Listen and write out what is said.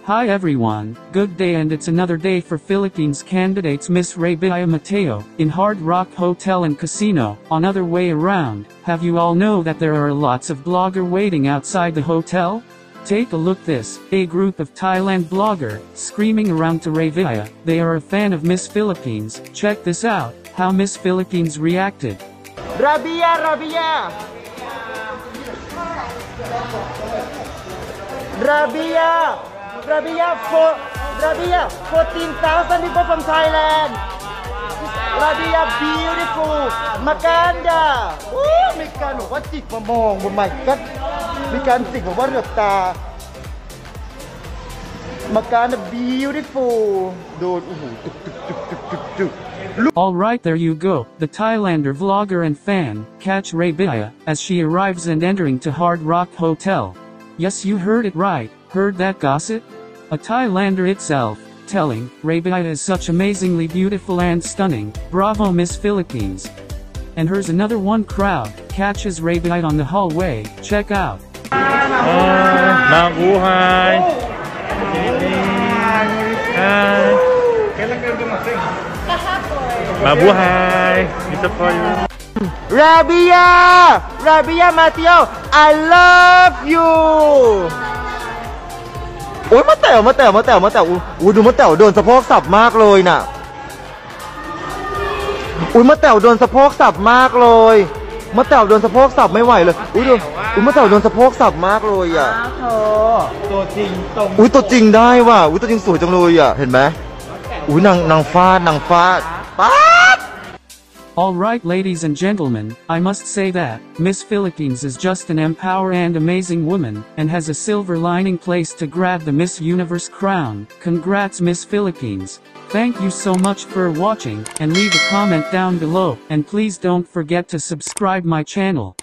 Hi everyone, good day, and it's another day for Philippines candidates Miss Rabia Mateo, in Hard Rock Hotel and Casino. On other way around, have you all know that there are lots of blogger waiting outside the hotel? Take a look this, a group of Thailand blogger, screaming around to Rabia. They are a fan of Miss Philippines. Check this out, how Miss Philippines reacted. Rabia, Rabia! Rabia! Rabia, 14,000 people from Thailand. Rabia, beautiful. Maganda. Mayการบอกว่าจิกมามองบนไมค์ก็มีการจิกบอกว่าเหลือบตา Maganda, beautiful. โดนตึก Alright, there you go, the Thailander vlogger and fan, catch Rabia, as she arrives and entering to Hard Rock Hotel. Yes, you heard it right, heard that gossip? A Thailander itself, telling, Rabia is such amazingly beautiful and stunning, bravo Miss Philippines. And here's another one crowd, catches Rabia on the hallway, check out. Mabuhay! It's for you. Rabia Mateo, I love you. โอ้ยมาแต๋วดูมาแต๋วโดนสะโพกสับมากเลยน่ะอุ้ยมาแต๋วโดนสะโพกสับมากเลยมาแต๋วโดนสะโพกสับไม่ไหวเลยอุ้ยมาแต๋วโดนสะโพกสับมากเลยอ่ะตัวจริงตรงอุ้ยตัวจริงได้ว่ะอุ้ยตัวจริงสวยจังเลยอ่ะเห็นไหมอุ้ยนางฟาดป๊าด Alright, ladies and gentlemen, I must say that Miss Philippines is just an empowered and amazing woman, and has a silver lining place to grab the Miss Universe crown. Congrats Miss Philippines. Thank you so much for watching, and leave a comment down below, and please don't forget to subscribe my channel.